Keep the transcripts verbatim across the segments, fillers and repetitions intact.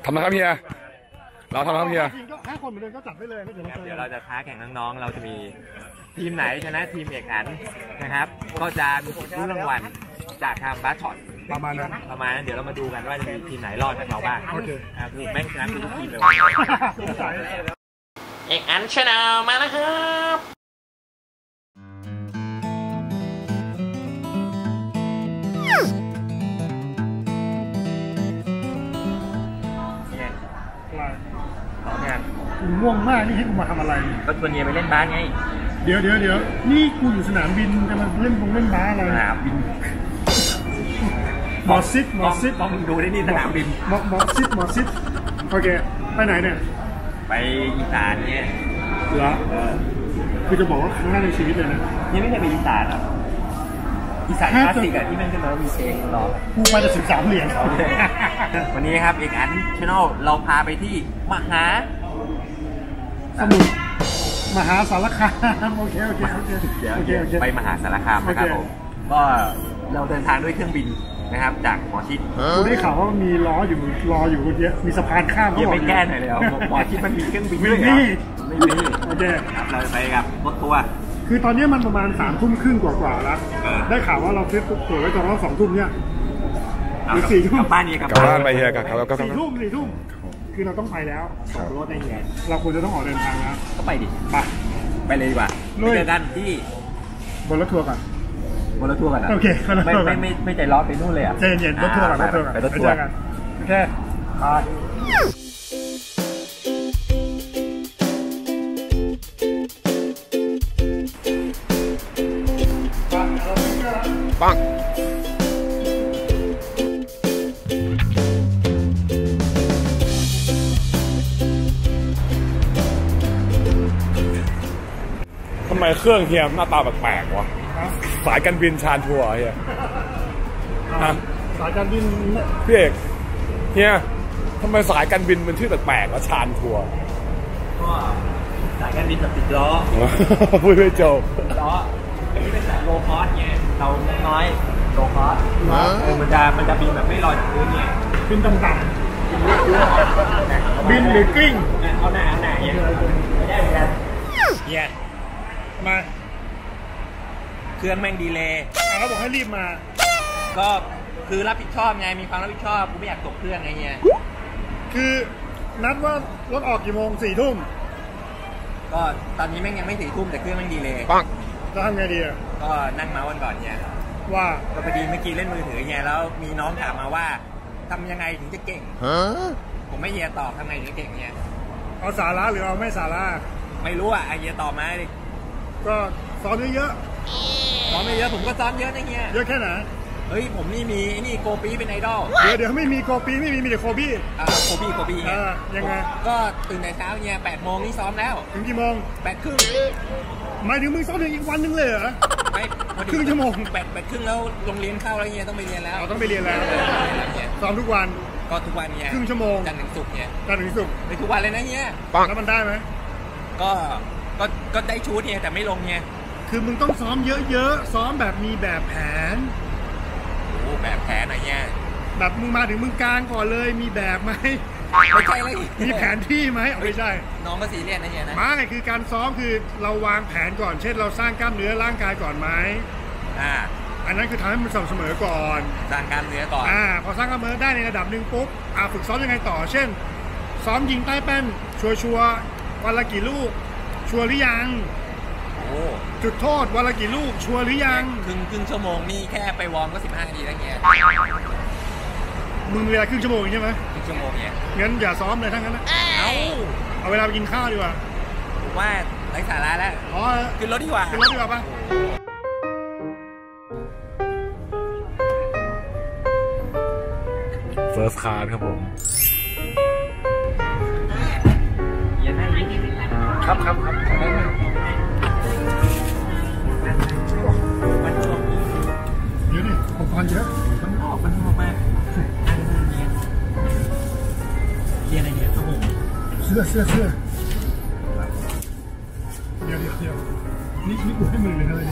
ทำนะครับเฮียเราทำนะครับเฮียห้าคนเหมือนเดิมก็จัดไปเลยเดี๋ยวเราจะท้าแข่งน้องๆเราจะมีทีมไหนชนะทีมเอกอันนะครับก็จะมีรุ่นรางวัลจากทางบาสช็อตประมาณนั้นประมาณนั้นเดี๋ยวเรามาดูกันว่าจะมีทีมไหนรอดจากเราบ้างโอเคคือแม่งชนะทุกทีมเลยเอกอันชนะมาแล้วครับง่วงมากนี่ให้กูมาทำอะไรก็ชวนเฮียไปเล่นบาสไงเดี๋ยวเดี๋ยวเดี๋ยวนี่กูอยู่สนามบินจะมาเล่นบงเล่นบาสอะไรสนามบินหมอซิดหมอซิดต้องดูได้นี่สนามบินหมอหมอซิดหมอซิดโอเคไปไหนเนี่ยไปอีสานเนี่ยเหรอคือจะบอกว่าครั้งแรกในชีวิตเลยนะยังไม่เคยไปอีสานอ่ะอีสานคลาสสิกอะที่มันจะมามีเพลงรอกูไปจะสิบสามเหรียญวันนี้ครับเอกอันชาแนลเราพาไปที่มหาสมุทรมหาสารคามโอเคโอเคโอเคโอเคโอเคไปมหาสารคามนะครับผมก็เราเดินทางด้วยเครื่องบินนะครับจากหมอชิดกูได้ข่าวว่ามีล้ออยู่รออยู่เยอะมีสะพานข้ามเขาบอกไม่แก้หน่อยเลยหมอชิดมันมีเครื่องบินไม่มีไม่มีโอเคเราไปกับรถทัวร์คือตอนนี้มันประมาณสามทุ่มครึ่งกว่าๆแล้วได้ข่าวว่าเราซื้อตั๋วไว้ตอนสองทุ่มเนี่ยหรือสี่ทุ่มกลับบ้านเนี่ยกลับบ้านไปเฮียกลับกลับสี่ทุ่มสี่ทุ่มคือเราต้องไปแล้วขับรถได้ไงเราควรจะต้องออกเดินทางแล้วก็ไปดิไปไปเลยดีกว่าไปเจอกันที่บนรถทัวร์ก่อนบนรถทัวร์กันโอเคไม่ไม่ไม่ไม่ใจร้อนไปนู่นเลยอ่ะใจเย็นรถทัวร์ก่อนรถทัวร์ก่อนไปรถทัวร์กันโอเคไปปังทำไมเครื่องเฮียหน้าตาแปลกๆวะสายการบินชานทัวร์เฮียสายการบินพี่เอกเฮียทำไมสายการบินมันชื่อแปลกๆวะชานทัวร์ก็สายการบินแบบติดล้อพูดไม่จบล้ออันนี้เป็นสายโลคอสไงเราน้อยโลคอสมันจะมันจะบินแบบไม่ลอยจากพื้นไงบินต่ำๆบินหรือกลิ้งเอาหน้าเอาหน้าเฮียไม่ได้เหมือนกันเฮียมาเครื่องแม่งดีเลยเขาบอกให้รีบมาก็คือรับผิดชอบไงมีความรับผิดชอบกูไม่อยากตกเครื่องไงเฮียคือนัดว่ารถออกกี่โมงสี่ทุ่มก็ตอนนี้แม่งยังไม่สี่ทุ่มแต่เครื่องแม่งดีเลยปังจะทำไงดีอ่ะก็นั่งเมาส์กันก่อนเนี่ยว่าก็พอดีเมื่อกี้เล่นมือถือเฮียแล้วมีน้องถามมาว่าทำยังไงถึงจะเก่งผมไม่เฮียตอบทำไงถึงจะเก่งเฮียเอาสาระหรือเอาไม่สาระไม่รู้อ่ะเฮียตอบมาดิก็ซ้อมเยอะๆซ้อมเยอะผมก็ซ้อมเยอะนะเฮียเยอะแค่ไหนเฮ้ยผมนี่มีนี่โกปีเป็นไอดอลเดี๋ยวเดี๋ยวไม่มีโกปีไม่มีมีแต่โคบี้อ่าโคบี้โคบี้อ่ายังไงก็ตื่นแต่เช้าเนี่ยแปดโมงนี่ซ้อมแล้วถึงกี่โมงแปดครึ่งหมายถึงมึงซ้อมถึงอีกวันนึงเลยเหรอไม่ครึ่งชั่วโมงแปดแปดครึ่งแล้วโรงเรียนเข้าแล้วเนี่ยต้องไปเรียนแล้วต้องไปเรียนแล้วซ้อมทุกวันก็ทุกวันเนี่ยครึ่งชั่วโมงจันทร์ถึงศุกร์เนี่ยจันทร์ถึงศุกร์ไปทุกวันเลยนะเนี่ยแล้วมันได้ไหมก็ก็ก็ได้ชูดเนี่ยแต่ไม่ลงเนี่ยคือมึงต้องซ้อมเยอะๆซ้อมแบบมีแบบแผนโอ้แบบแผนอะไรเงี้ยแบบมึงมาถึงมึงกลางก่อนเลยมีแบบไหมไม่ใช่เลยมีแผนที่ไหมไม่ใช่น้องก็ซีเรียสนะเนี่ยนะไม่คือการซ้อมคือเราวางแผนก่อนเช่นเราสร้างกล้ามเนื้อร่างกายก่อนไหมอ่าอันนั้นคือทำให้มันสม่ำเสมอก่อนสร้างกล้ามเนื้อก่อนอ่าพอสร้างกล้ามเนื้อได้ในระดับหนึ่งปุ๊บอ่าฝึกซ้อมยังไงต่อเช่นซ้อมยิงใต้แป้นชัวชัววันละกี่ลูกชัวหรือยังจุดโทษวันละกี่ลูกชัวร์หรือยังครึ่งครึ่งชั่วโมงนี่แค่ไปวอร์มก็สิบห้านาทีแล้วเงี้ยมึงเวลาครึ่งชั่วโมงใช่ไหมครึ่งชั่วโมงเนี้ยงั้นอย่าซ้อมเลยทั้งนั้นนะเอาเอาเวลาไปกินข้าวดีกว่าผมว่าไร้สาระแล้วอ๋อขึ้นรถดีกว่าขึ้นรถดีกว่าป่ะเฟิร์สคลาสครับผมครับครับครับเดี๋ยวนี่อุปกรณ์เยอะมันออกมันออกมากเรียนอะไรเนี่ยครับผมเสื้อเสื้อเสื้อเดี๋ยวเดี๋ยวเดี๋ยวนี่นี่กูให้มือเลยนะเลย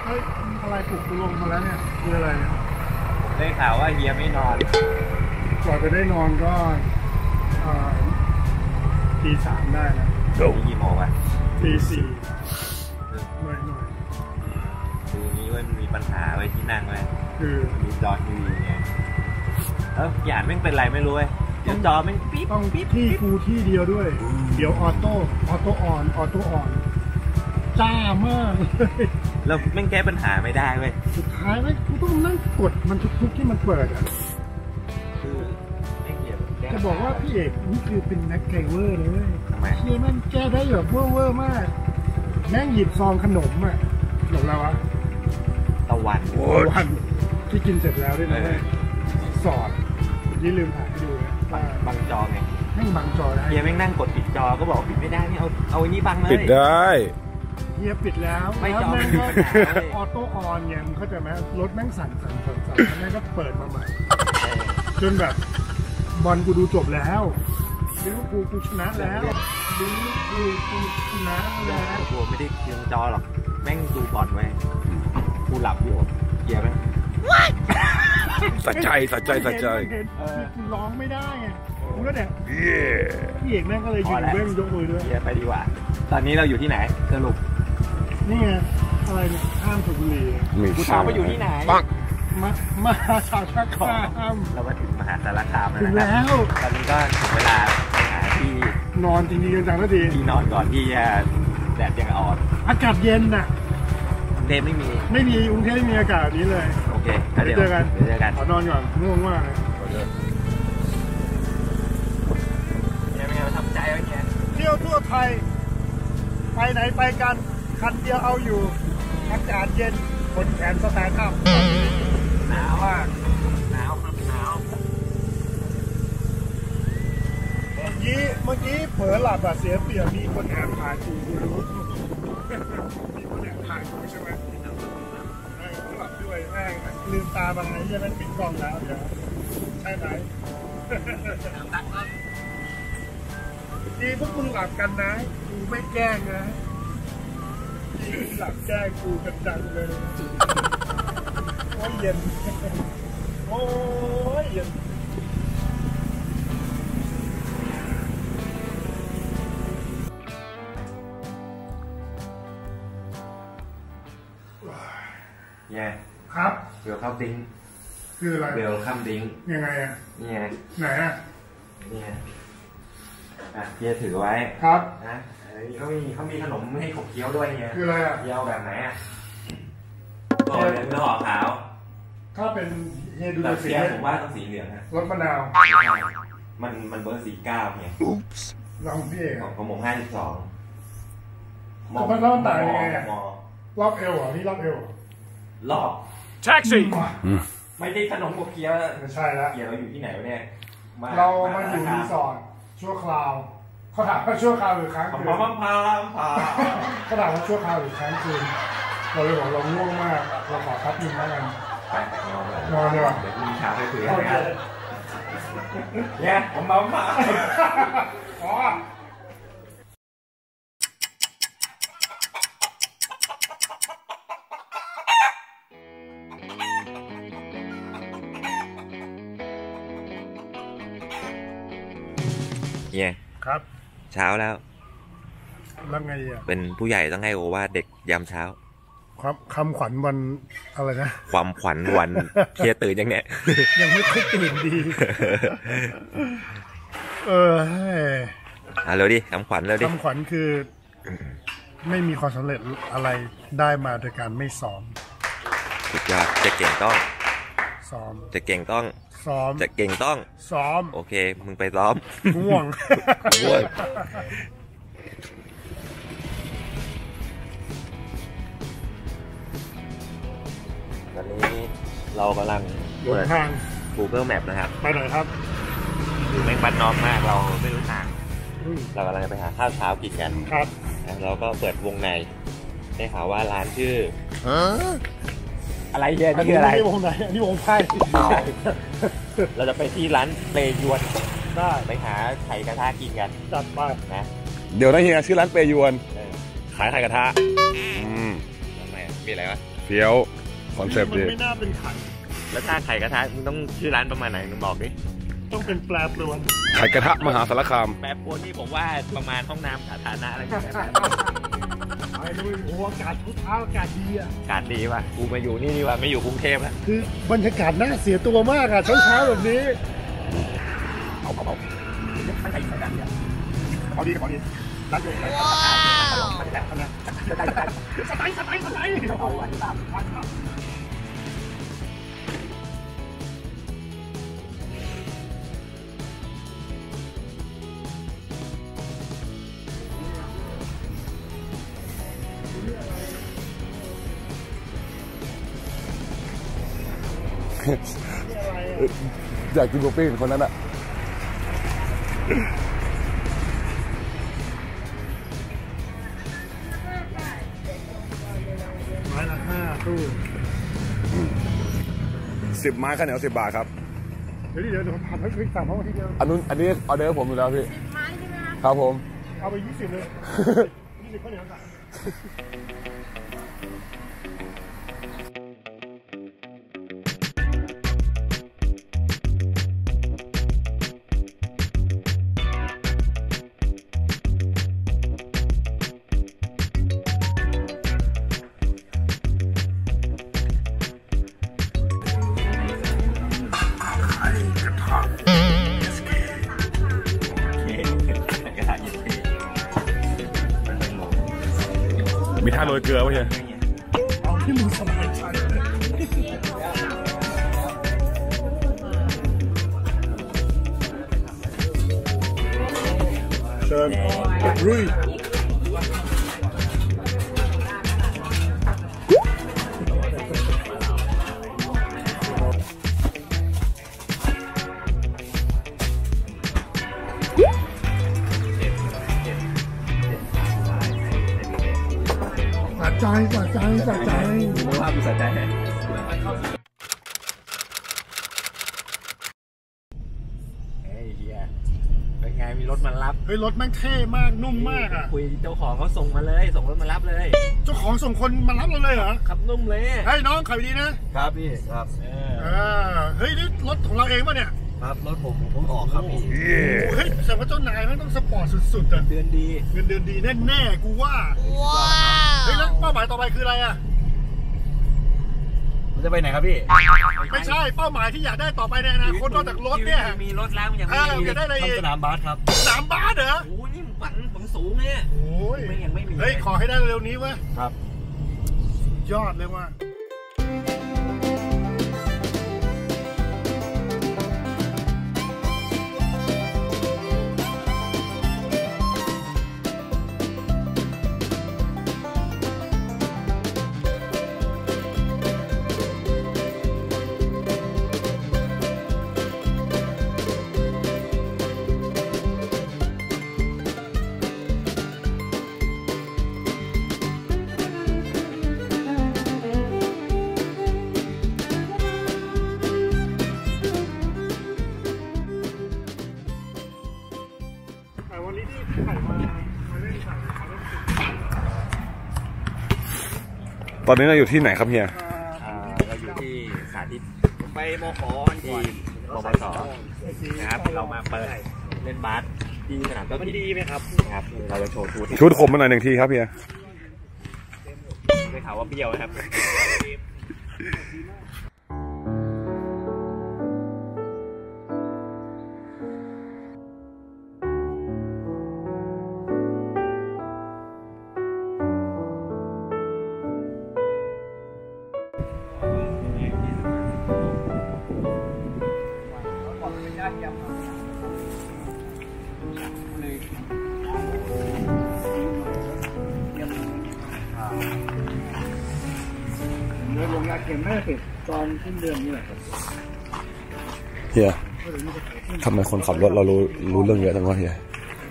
เฮ้ยอะไรปลุกกูลงมาแล้วเนี่ยคืออะไรเนี่ยได้ข่าวว่าเฮียไม่นอนกว่าจะได้นอนก็ตีสามได้นะนี่กี่โมงวะตีสี่หน่อยหน่อยคือนี้ว่ามีปัญหาไว้ที่นั่งไว้คือมีจอทีวีไงแล้วหยาดแม่งเป็นไรไม่รู้เว้ยเดี๋ยวจอแม่งปิ๊บต้องที่กูที่เดียวด้วย เดี๋ยวออโต้ออโต้ออนออโต้ออนจ้ามากเลยแล้วแม่งแก้ปัญหาไม่ได้เว้ยสุดท้ายแล้วกูต้องนั่งกดมันทุกๆที่มันเปิดอ่ะคือแม่งเหี้ยแจะบอกว่าพี่เอกนี่คือเป็นนักไกเวอร์เลยเว้ยทำไมเชี่ยแม่งแก้ได้แบบเวอร์เวอร์มากแม่งหยิบซองขนมอ่ะขนมอะไรวะตะวันวันที่กินเสร็จแล้วด้วยนะเว้ยสอดยี่ลืมถ่ายให้ดูนะบังบังจอไงแม่งบังจอได้เฮียแม่งนั่งกดปิดจอก็บอกปิดไม่ได้นี่เอาเอาไอ้นี่บังเลยปิดได้เฮียปิดแล้วไม่แล้วจอแม่งไม่มีก็ปัญหาเลยออโต้ออนไงมึงเข้าใจไหมรถแม่งสั่นสั่นสั่นสั่นแล้วแม่งก็เปิดมาใหม่ จนแบบบอลกูดูจบแล้วลิเวอร์พูลกูชนะแล้วลิเวอร์พูลกูชนะแล้วกูไม่ได้เคียงจอหรอกแม่งดูบอลไว้กูหลับอยู่เฮียแม่งสัจใจสัจใจสัจใจเห็นกูร้องไม่ได้ไงกูก็แบบเย้พี่เอกแม่งก็เลยยืนเว้งยกมือด้วยเฮียไปดีกว่า ตอนนี้เราอยู่ที่ไหนสรุปนี่ไงอะไรเนี่ยข้ามสุบุรีมีกูถามว่าอยู่ที่ไหนปังมามาชาวชักข้ามเรามาถึงมหาสารคามถึงแล้วนะแล้วตอนนี้ก็ถึงเวลาไปหาที่นอนจริงๆจังๆก็ดีที่นอนก่อนที่จะแดดยังอ่อนอากาศเย็นน่ะเดมไม่มีไม่มีกรุงเทพไม่มีอากาศแบบนี้เลยโอเคแล้วไปเดี๋ยวเจอกันเดี๋ยวเจอกันขอนอนก่อนง่วงมากเลยเฮียเป็นไงประทับใจไหมเฮียเที่ยวทั่วไทย ไปไหนไปกัน คันเดียวเอาอยู่ อากาศเย็นบนแขนสแตนด์อัพหนาวอ่ะหนาวครับหนาวเมื่อกี้เมื่อกี้เผลอหลับอะเสียเปรียบมีคนแอบถ่ายกูกูรู้ มีคนแอบถ่ายกูใช่ไหมแม่งหลับด้วยแม่งลืมตาบางไงยังไม่ปิดกล้องแล้วเดี๋ยวใช่ไหม ดีพวกมึงหลับกันนะกูไม่แกล้งนะดีหลับแกล้งกูกันจังเลยโอ้ยเย็นโอ้ยเย็นเฮียครับเบลคัมดิ้งคืออะไรเบลคัมดิ้งยังไงอะนี่ไงไหนอะนี่ไงอ่ะเฮียถือไว้ครับนะเอ้ยเขามีเขามีขนมให้ขบเคี้ยวด้วยเฮียคืออะไรอะเฮียเอาแบบไหนอ่ะก็เหลืองห่อขาวถ้าเป็นเฮดูแต่สีเฮียผมว่าต้องสีเหลืองนะรสมะนาวมันมันเบอร์สี่เก้าไงลองพี่เอกขออะงของผมห้าสิบสองมันต้องต่างยังไงอะมรอบเอวเหรอนี่รอบเอวเหรอรอบแท็กซี่ไม่ได้ขนมขบเคี้ยวไม่ใช่แล้วเฮียเราอยู่ที่ไหนวะเนี่ยเรามาอยู่รีสอร์ทชั่วคราวเขาถามว่าชั่วคราวหรือค้างพาคืนพาพาพาเขาถามว่าชั่วคราวหรือค้างคืนเราเลยบอกเราง่วงมากเราขอพักหนึ่งแล้วกันไปนอนเลยนอนดีกว่าเดี๋ยวมีข่าวให้คุยกันนะครับเนี่ยผมมาพาอ๋อเฮียครับเช้าแล้วแล้วไงอ่ะเป็นผู้ใหญ่ต้องให้โอวาทเด็กยามเช้าครับคำขวัญวันอะไรนะความขวัญวันเฮียตื่นยังเนี่ยยังไม่ค่อยตื่นดี เอออ่ะเร็วดิคำขวัญเร็วดิคำขวัญคือ ไม่มีความสำเร็จอะไรได้มาโดยการไม่ซ้อมสุดยอดจะเก่งต้องซ้อมจะเก่งต้องซ้อมจะเก่งต้องซ้อมโอเค มึงไปซ้อมง่วงง่วง ตอนนี้เรากำลังหลงทาง Google Map นะครับไปไหนครับอยู่แม่งบ้านนอกมากเราไม่รู้ทางอืมเรากำลังจะไปหาข้าวเช้ากินกันครับนะเราก็เปิดวงในได้ข่าวว่าร้านชื่ออะไรเฮียอันนี่นี้คืออะไรวงไหนอันนี้วงไพ่เราจะไปที่ร้านเปยวนได้ไปหาไข่กระทะกินกันจัดไปนะเดี๋ยวนะเฮียชื่อร้านเปยวนเออขายไข่กระทะอืมทำไมมีอะไรวะเฟี้ยวคอนเซปต์มันดีไม่น่าเป็นไข่แล้วถ้าไข่กระทะมึงต้องชื่อร้านประมาณไหนมึงบอกดิต้องเป็นแปลปรวนไข่กระทะมหาสารคามแปรปรวนนี่ผมว่าประมาณห้องน้ำสาธารณะอะไรแบบนี้ไอ้ด้วยโอ้อากาศทุกเช้าอากาศดีอ่ะอากาศดีว่ะกูมาอยู่นี่ดีกว่าไม่อยู่กรุงเทพแล้วคือบรรยากาศน่าเสียตัวมากอ่ะเช้าเช้าแบบนี้เอาเอาเอาเอาดีเอาดีรัดเลยว้าวสไตล์สไตล์สไตล์สไตล์อยากกินบุฟเฟ่ต์คนนั้นอะไม้ละห้าตู้สิบไม้ข้าวเหนียวสิบบาทครับเดี๋ยวเดี๋ยวเดี๋ยวผมทำให้พี่สั่งเพราะว่าที่เดียวอันนู้นอันนี้ออเดอร์ผมอยู่แล้วพี่สิบไม้ใช่ไหมครับผมเอาไปยี่สิบเลยยี่สิบข้าวเหนียวสั่งมีท่าโรยเกลือไหมเฮียเอาที่มึงสบายใจเชิญรุยใจสะใจสะใจรู้ว่ากูสะใจเฮ้ยเฮียเป็นไงมีรถมารับเฮ้ยรถแม่งเท่มากนุ่มมากอ่ะคุยเจ้าของเขาส่งมาเลยส่งรถมารับเลยเจ้าของส่งคนมารับเราเลยเหรอขับนุ่มเลยเฮ้ยน้องขับดีนะครับพี่ครับเออเฮ้ยนี่รถของเราเองป่ะเนี่ยครับรถผมผมออกครับพี่เฮ้ยแต่ว่าเจ้านายแม่งต้องสปอร์ตสุดๆอ่ะเดือนดีเงินเดือนดีแน่ๆกูว่าว้าวเฮ้ยแล้วเป้าหมายต่อไปคืออะไรอ่ะมันจะไปไหนครับพี่ไม่ใช่เป้าหมายที่อยากได้ต่อไปในอนาคตนอกจากรถเนี่ยมีรถแล้วมันยังไม่มีได้อะไรอีกสนามบาสครับสนามบาสเหรอโอ้ยนี่ฝันฝันสูงเนี่ยโอ้ยยังไม่มีเฮ้ยขอให้ได้เร็วนี้เว้ยครับยอดเลยว่ะตอนนี้เราอยู่ที่ไหนครับเฮียเราอยู่ที่สาธิตไปมขที่ปปสนะครับเรามาเปิดเล่นบาสที่สนามมันดีไหมครับนะครับเราจะโชว์ชุดชุดผมมาหน่อยหนึ่งทีครับเฮียได้ข่าวว่าเบี้ยวนะครับเนื้อลงยาเข็มน่าจะเสร็จตอนสิ้นเดือนนี้แหละครับเฮียทำไมคนขับรถเรารู้รู้เรื่องเยอะจังวะเฮีย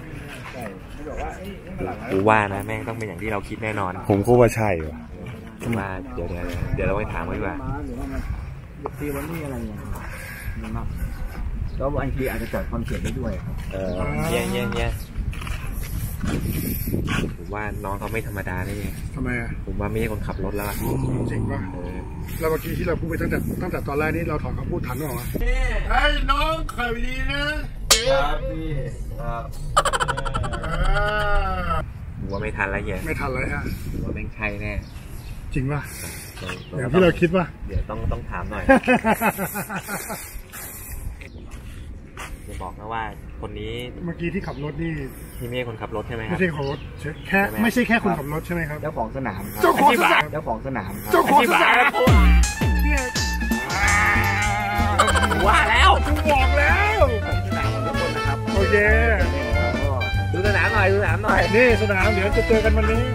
กูว่านะแม่งต้องเป็นอย่างที่เราคิดแน่นอนผมก็ว่าใช่ว่ะว่าเดี๋ยวเดี๋ยวเราไปถามกันดีกว่าตีวันนี้อะไรอย่างเงี้ยแล้วบางทีอาจจะเกิดความเสี่ยงได้ด้วยครับเออเยี่ยเยี่ยเยี่ยผมว่าว่าน้องเขาไม่ธรรมดาเลยทำไมอ่ะผมว่าไม่ใช่คนขับรถแล้วจริงป่ะแล้วเมื่อกี้ที่เราพูดไปตั้งแต่ตั้งแต่ตอนแรกนี้เราถอนคำพูดทันหรอวะไอ้น้องเคยดีนะครับพี่ครับผมว่าไม่ทันแล้วเฮียไม่ทันแล้วฮะว่าแม่งใช่แน่จริงป่ะอย่างที่เราคิดป่ะเดี๋ยวต้องต้องถามหน่อยจะบอกนะว่าคนนี้เมื่อกี้ที่ขับรถนี่ที่ไม่ใช่คนขับรถใช่ไหมครับไม่ใช่ขับรถแค่ไม่ใช่แค่คนขับรถใช่ไหมครับเจ้าของสนามเจ้าของสนามเจ้าของสนามเจ้าของสนามเนี่ยว่าแล้วบอกแล้วสนามของทุกคนนะครับโอเคดูสนามหน่อยดูสนามหน่อยนี่สนามเดี๋ยวจะเจอกันวันนี้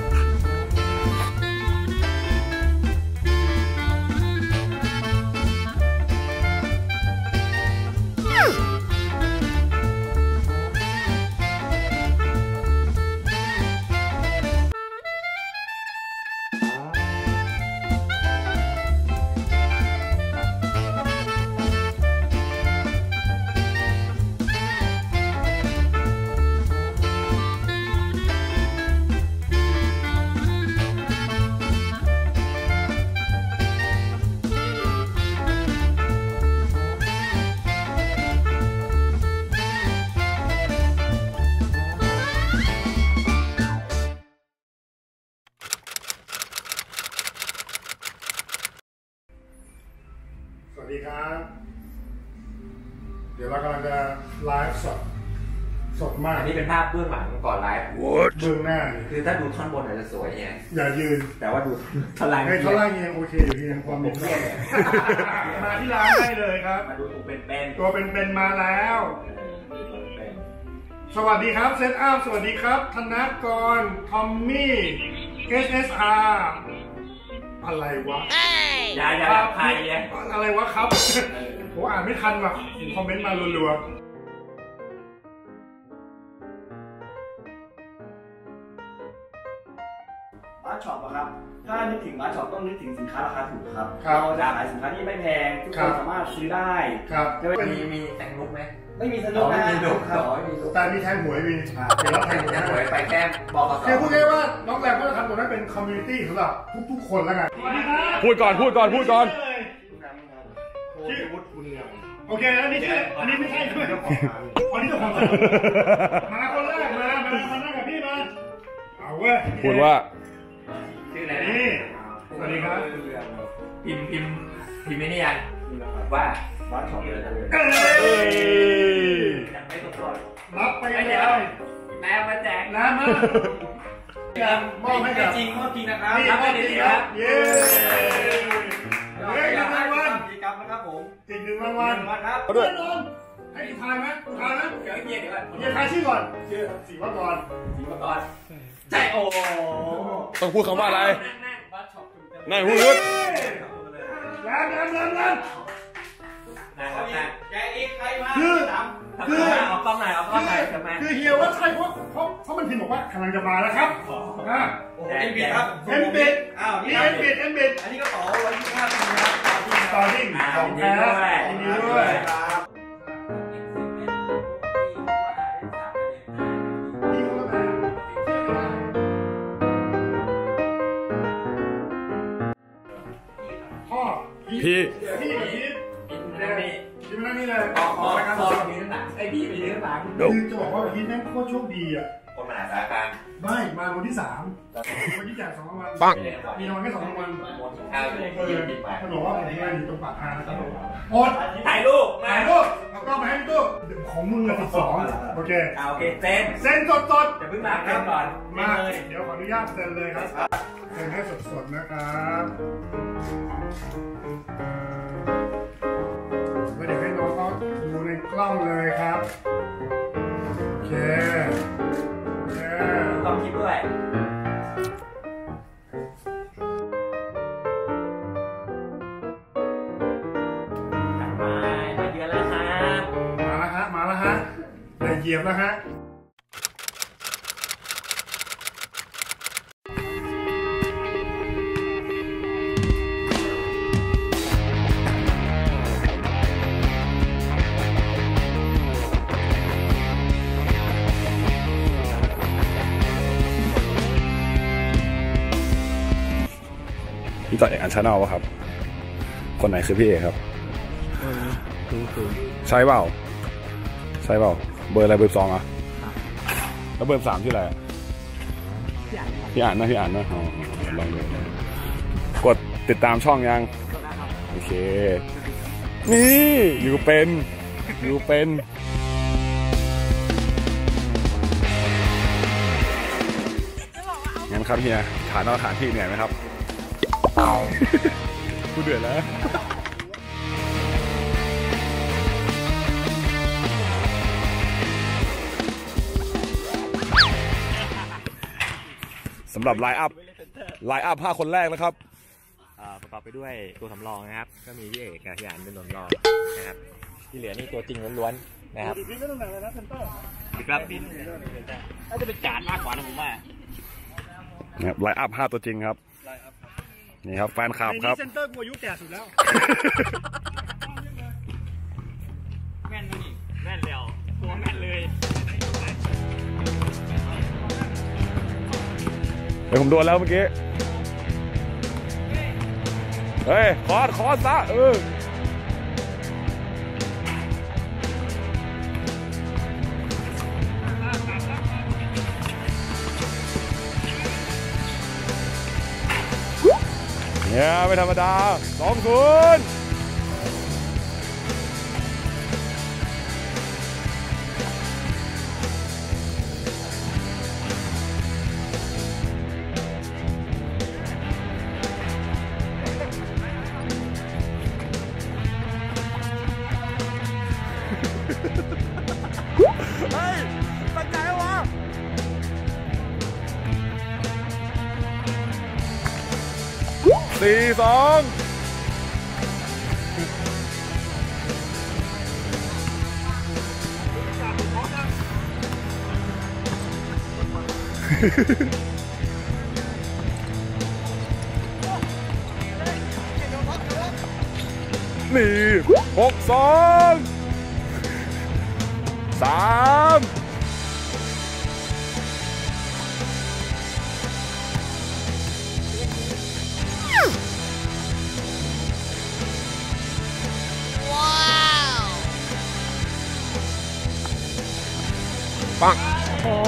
สวัสดีครับเดี๋ยวเรากำลังจะไลฟ์สดสดมากอันนี้เป็นภาพเบื้องหลังก่อนไลฟ์เบื้องหน้าคือถ้าดูท่อนบนอาจจะสวยไงอย่ายืนแต่ว่าดูท่อนล่างท่อนล่างยังโอเคอยู่ที่ความเป็นแม่มาที่ร้านได้เลยครับมาดูตัวเป็นๆตัวเป็นๆมาแล้วสวัสดีครับเซตอัพสวัสดีครับธนกรทอมมี่ เอส เอส อาร์ อะไรวะอย่าอย่าใครอะไรวะครับผมอ่านไม่ทันว่ะคอมเมนต์มารัวๆบาร์ช็อปครับถ้านึกถึงบาร์ช็อปต้องนึกถึงสินค้าราคาถูกครับเราจะขายสินค้าที่ไม่แพงทุกคนสามารถซื้อได้ครับมีมีแตงลุกไหมไม่มีสนุกนะแต่มีแทงหวยมีเดี๋ยวเราแทงหวยไปแก้มบอกต่อคือพูดง่ายว่าน้องแรมก็จะทำตรงนั้นเป็นคอมมูนิตี้สำหรับทุกๆคนแล้วกันพูดก่อนพูดก่อนพูดก่อนชื่อวุฒิบุญเรืองโอเคแล้วนี่ชื่ออันนี้ไม่ใช่ด้วยอันนี้เจ้าของสนามมาคนแรกมามามานั่งกับพี่มาเอาเว้ยพูดว่าชื่ออะไรนี่สวัสดีครับพิมพ์พิมพ์พิมพ์ไม่ได้ยังว่าบ้านช็อปเลยยังไม่ต้องรับไปเดี๋ยวน้ำมาแจกน้ำมามอบให้กับจริงมอบจริงนะครับรับไปเลยครับเย้เฮ้ยรางวัลกิจกรรมนะครับผมอีกหนึ่งรางวัลครับด้วยให้ทายไหมทายไหมเดี๋ยวเย็นเดี๋ยวก่อนเย็นทายชื่อก่อนชื่อศิวกรศิวกรใช่โอ้ต้องพูดคำว่าอะไรนั่งพูดยุดแล้วแล้วแล้วแล้วนะครับนะแกอีกใครมาคือคือเอากล้องไหนเอากล้องไหนทำไมคือเฮียว่าใช่เพราะเพราะเพราะมันพิมพ์บอกว่ากำลังจะมาแล้วครับอ่าเอ็นบิดครับเอ็นบิดอ้าวนี่เอ็นบิดเอ็นบิดอันนี้ก็ต่อไว้ที่ห้าปีนะครับต่อดิ้งของแท้ยินดีด้วยพ่อพี่พี่กับพี่พี่มานั่งนี่เลยขอขอขอยืนหลังไอ้พี่ไปยืนหลังคือจะบอกว่าพี่แม่งโคตรโชคดีอ่ะคนมหาสารคามไม่มาวันที่สามวันที่แจกสองรางวัลมีรางวัลแค่สองรางวัลข้าวเลยยืนปิดไปเขาบอกว่าผมงานอยู่ตรงปากทางนะครับโอดถ่ายรูปถ่ายรูปเอากล้องมาให้พี่ตู้ของมึงอะสิบสองโอเคโอเคเซ็นเซ็นสดสดอย่าเพิ่งมาเซ็นก่อนมาเดี๋ยวขออนุญาตเซ็นเลยครับเซ็นให้สดสดนะครับแล้วเดี๋ยวให้น้องเขาดูในกล้องเลยครับโอเคโอเคต้องคิดด้วยมามาเยอะแล้วฮะมาแล้วฮะมาแล้วฮะได้เหยียบแล้วฮะพี่ต่อเอกอันชาแนลวะครับ คนไหนคือพี่เอกครับใช่เปล่าใช่เปล่าเบอร์อะไรเบอร์สองอ่ะแล้วเบอร์สามที่อะไรพี่อ่านนะพี่อ่านนะอ๋อลองดูกดติดตามช่องยังโอเคนี่อยู่เป็นอยู่เป็นงั้นครับเฮียฐานนอกฐานที่เหนื่อยไหมครับกูเดือดแล้วสำหรับไลน์อัพไลน์อัพห้าคนแรกนะครับประกอบไปด้วยตัวสำรองนะครับก็มีพี่เอกกับพี่อ่านเป็นตัวสำรองนะครับที่เหลือนี่ตัวจริงล้วนๆนะครับบินไม่ต้องไหนเลยนะเซนเตอร์ครับบินน่าจะเป็นการมากกว่านะผมว่าเนี่ยไลน์อัพห้าตัวจริงครับนี่ครับแฟนคลับครับเซนเตอร์กูอายุแก่สุดแล้วแม่นนี่แม่นแล้วตัวแม่นเลยเฮ้ยผมโดนแล้วเมื่อกี้เฮ้ยคอร์สคอร์สซะเออเนี่ยไม่ธรรมดาสองศูนย์เฮ้ยตั้งใจวะสี่สองนี่หกสองสามปังโอ้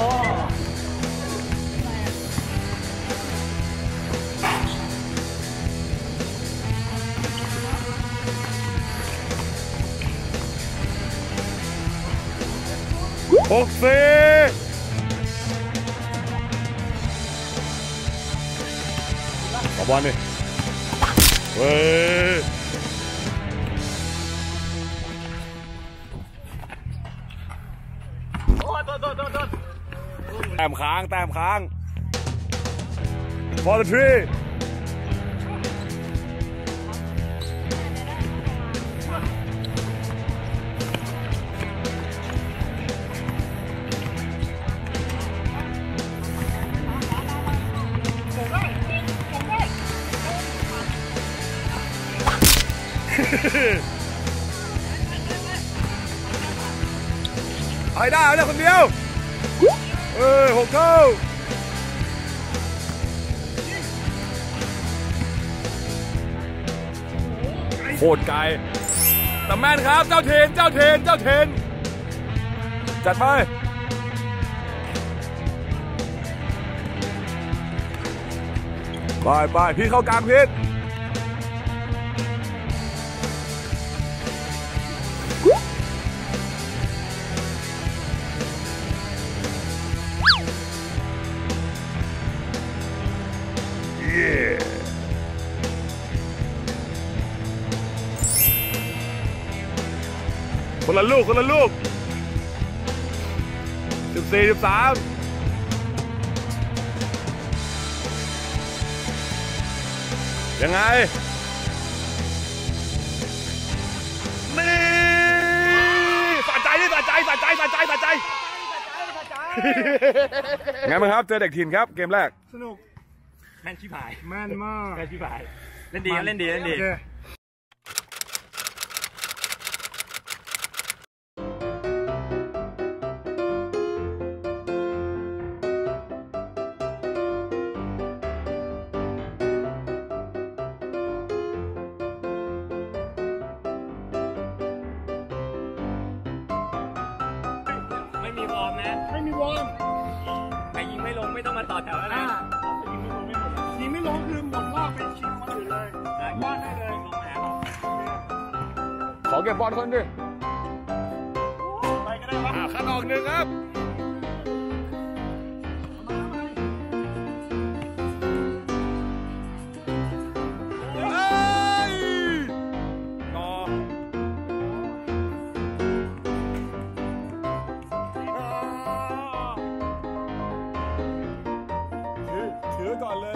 หกสี่ขอบอลดิเว้ยแต้มค้างแต้มค้าง for the tree ไอ้ได้แล้วคนเดียวเออหกเท่าโคตรไกลแต่แม่นครับเจ้าเทนเจ้าเทนเจ้าเทนจัดไปไปไปพี่เข้ากลางพิษคนละลูกคนละลูกสิบสี่สิบสามยังไงนี่สะใจนี่สะใจสะใจสะใจสะใจไงบ้างครับเจอเด็กถิ่นครับเกมแรกสนุกแม่นชิบหายแม่นมากแม่นชิบหายเล่นดีเล่นดีเล่นดีมีวอร์มนะไม่มีวอร์มใครยิงไม่ลงไม่ต้องมาต่อแถวแล้วนะยิงไม่ลงคือหมดรอบไปชิงคนอื่นเลยบ้านได้เลยลงมาหาผมขอเก็บบอลคนดิไปก็ได้วะอ่าขั้นออกหนึ่งครับเฮ้ยต่อถือถือก่อนเลย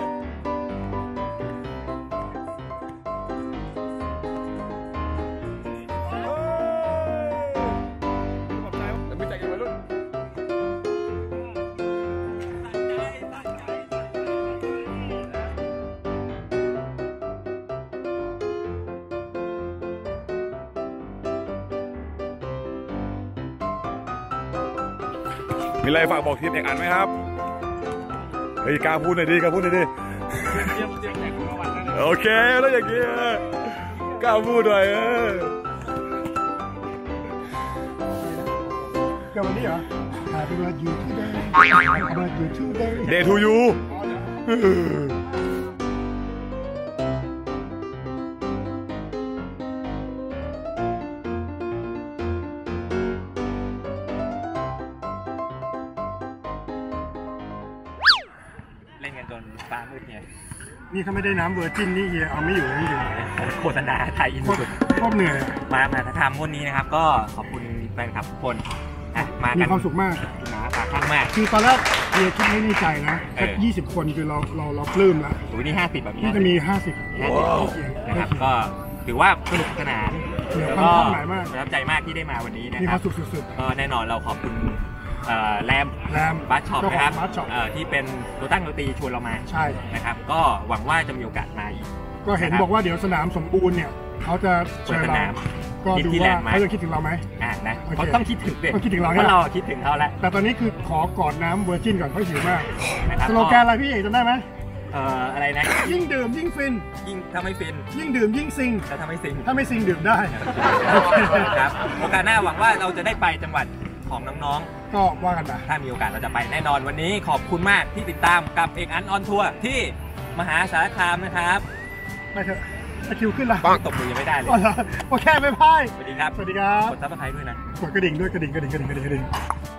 ไม่ใจกันวัยรุ่นมีอะไรฝากบอกทีมเอกอันไหมครับเฮ้ยกล้าพูดหน่อยดิกล้าพูดหน่อยดิโอเคแล้วอย่างงี้กล้าพูดหน่อยเออเกิดวันนี้เหรอ Happy birthday today Happy birthday today Day to you เล่นกันจนฟ้ามืดเนี่ยนี่ถ้าไม่ได้น้ำเวอร์จินนี่เฮียเอาไม่อยู่จริงโฆษณาไทยอินๆโคตรสุดโคตรเหนื่อยมามาทำวันนี้นะครับ ก็ขอบคุณแฟนคลับทุกคนอ่ะมากัมีนความสุขมากหนาปากข้างมากคือตอนแรกเฮียคิดไม่ในใจนะสักเออยี่สิบคนคือเราเราเราปลื้มแล้วโอ้ยนี่ห้าสิบแบบนี้นี่จะมีห้าสิบห้าสิบนะครับก็ถือว่าสนุกสนานเหนือแล้วความก็คาดหมายมากประทับใจมากที่ได้มาวันนี้นะมีคครัวาบมสุขสุดก็แน่นอนเราขอบคุณเอ่อแรมๆแรมบัสช็อปเจ้าขนะอครับงบัสช็อปเอ่อที่เป็นตัวตั้งตัวตีชวนเรามาใช่นะครับ ก็หวังว่าจะมีโอกาสมาอีกก็เห็นบอกว่าเดี๋ยวสนามสมบูรณ์เนี่ยเขาจะเชิญเราเปิดสนามก็ดูที่แลว่านด์มาร์คเขาจะคิดถึงเราไหมอ่านะโอเคเขาต้องคิดถึงเด็กต้องคิดถึงเราเพราะเราคิดถึงเขาแล้วแต่ตอนนี้คือขอกอดน้ำเวอร์จินก่อนเพราะหิวมากนะครับสโลแกนอะไรพี่เอกจำได้ไหมเอ่ออะไรนะยิ่งดื่มยิ่งฟินยิ่งถ้าไม่ฟินยิ่งดื่มยิ่งซิงแล้วถ้าไม่ซิงถ้าไม่ซิงดื่มได้ครับโอกาสหน้าหวังว่าเราจะได้ไปจังหวัดของน้องก็ว่ากันไปๆถ้ามีโอกาสเราจะไปแน่นอนวันนี้ขอบคุณมากที่ติดตามกับเอกอันออนทัวร์ที่มหาสารคามนะครับไปเถอะตะคริวขึ้นละตบมือยังไม่ได้เลยอ๋อเหรอโอเคไม่พ่ายสวัสดีครับสวัสดีครับกดซับสไครต์ด้วยนะกดกระดิ่งด้วยกระดิ่งกระดิ่งกระดิ่งกระดิ่งกระดิ่ง